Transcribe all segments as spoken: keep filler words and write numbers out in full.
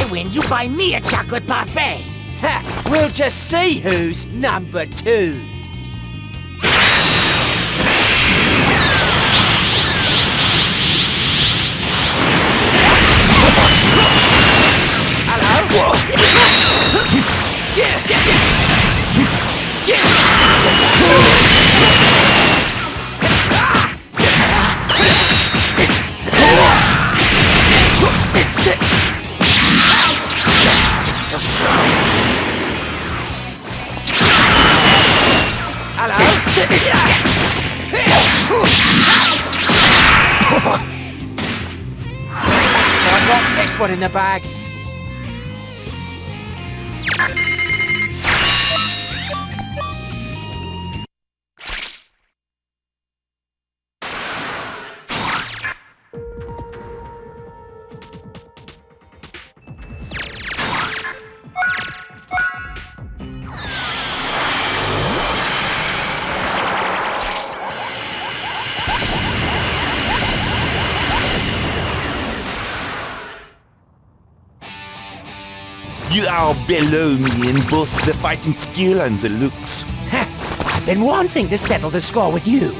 win, you buy me a chocolate parfait. Ha! We'll just see who's number two. Hello? Get, get, get. Get. So strong. Hello? I got this one in the bag. You are below me in both the fighting skill and the looks. I've been wanting to settle the score with you.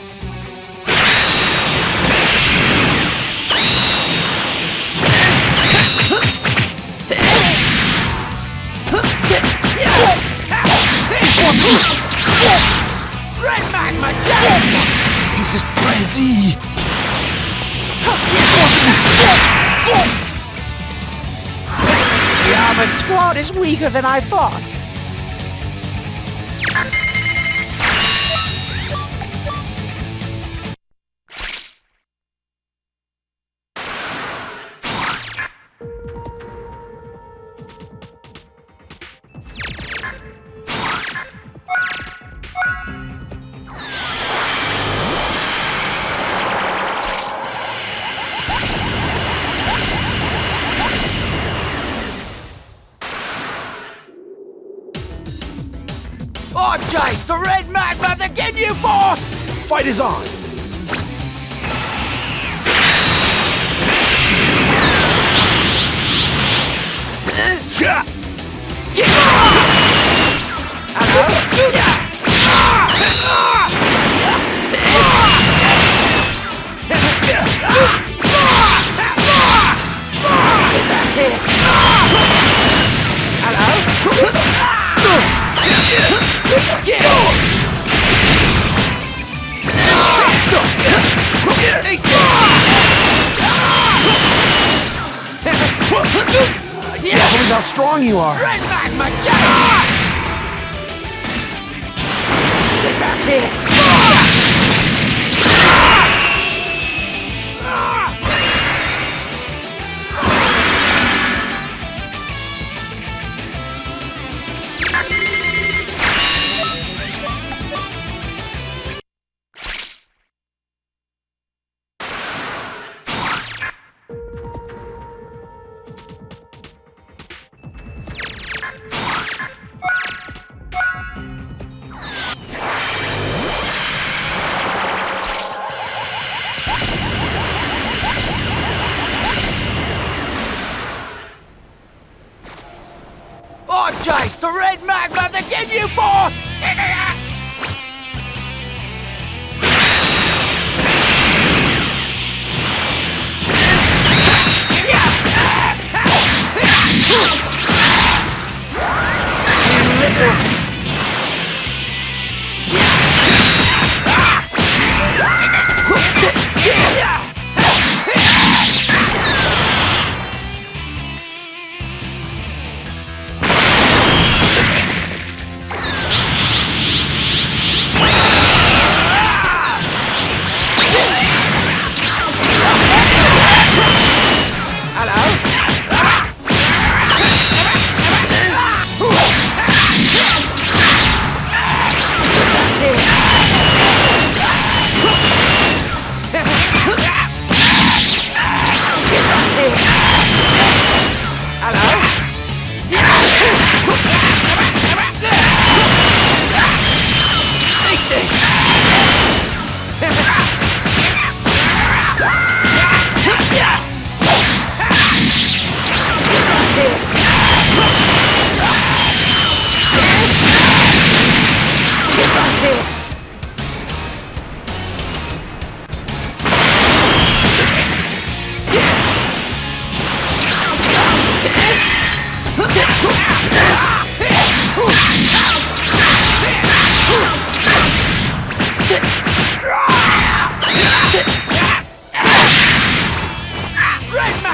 Red Magma Jack! This is crazy! The armored squad is weaker than I thought. Oh, Jace, the red magma, they give you force! Fight is on! Can't believe how strong you are! Red magma, Jace! Get back here! Oh, Jace, the red magma, they give you force!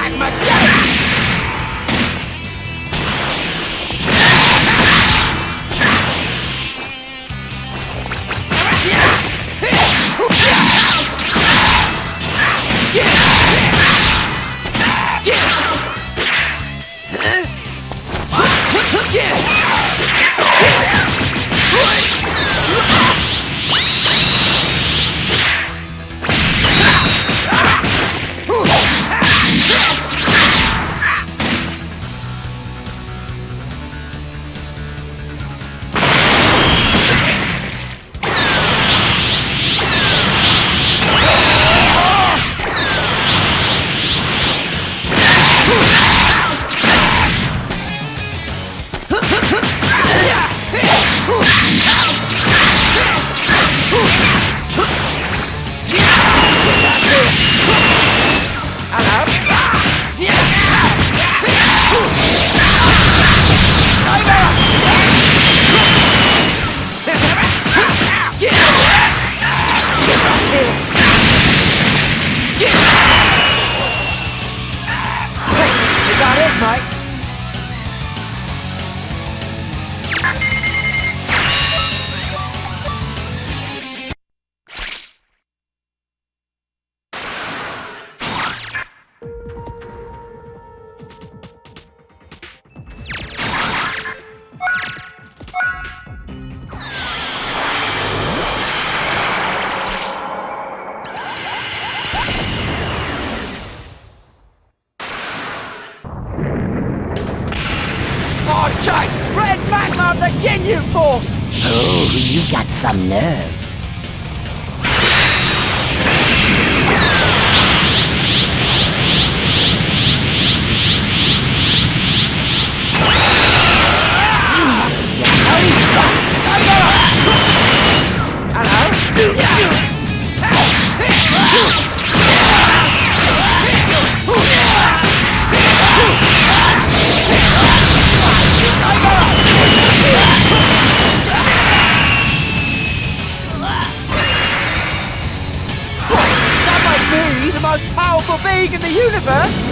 magma chase! Is that it, mate? Oh, Chase! Red magma of the Ginyu Force! Oh, you've got some nerve. You must be a That might be the most powerful being in the universe!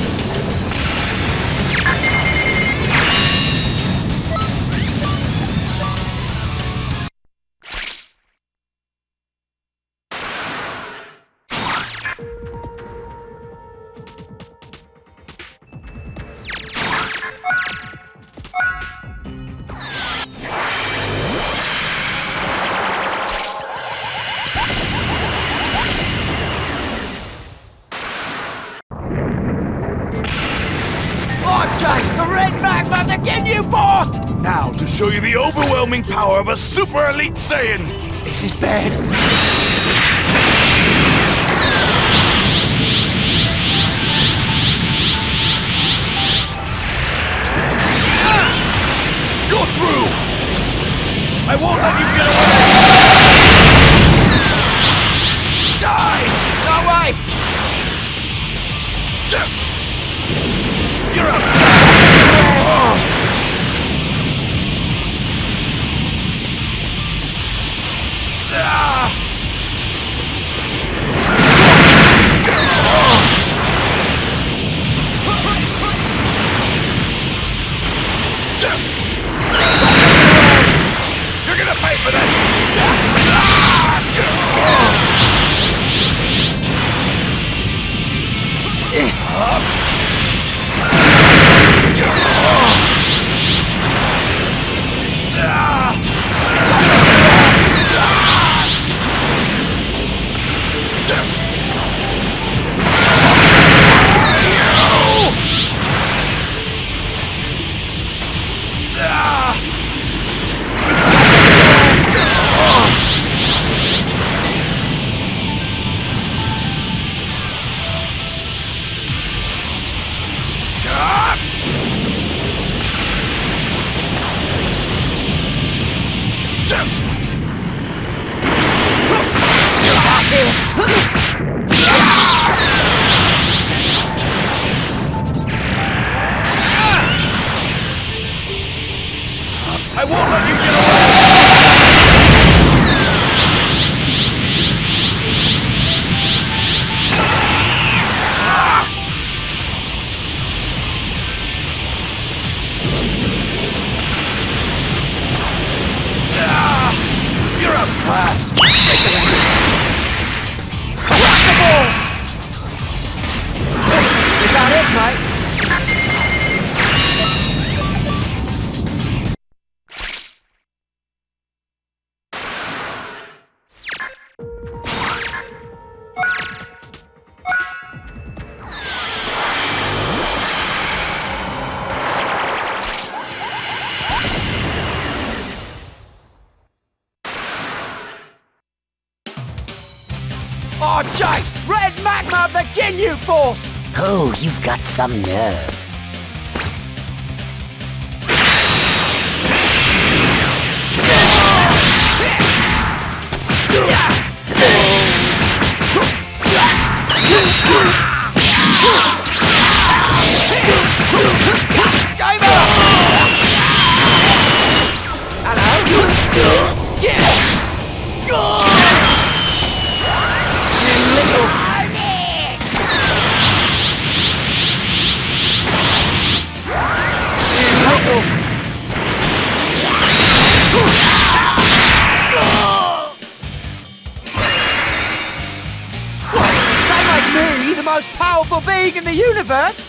Chase, the red magma of the Ginyu Force! Now to show you the overwhelming power of a super elite Saiyan! This is bad. You're through! I won't let you get away! Die! No way! You're up! You're gonna pay for this! I won't let you get away! Oh, Chase! Red magma of the Ginyu Force! Oh, you've got some nerve. Game on! Hello? Yeah! You little... You little... Don't make me the most powerful being in the universe!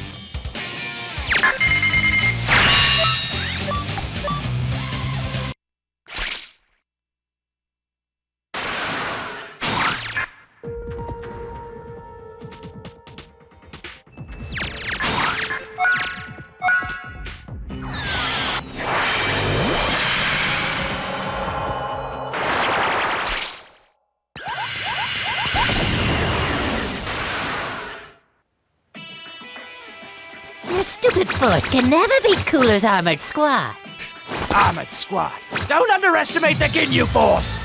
Your stupid force can never beat Cooler's armored squad. Armored Squad, don't underestimate the Ginyu Force!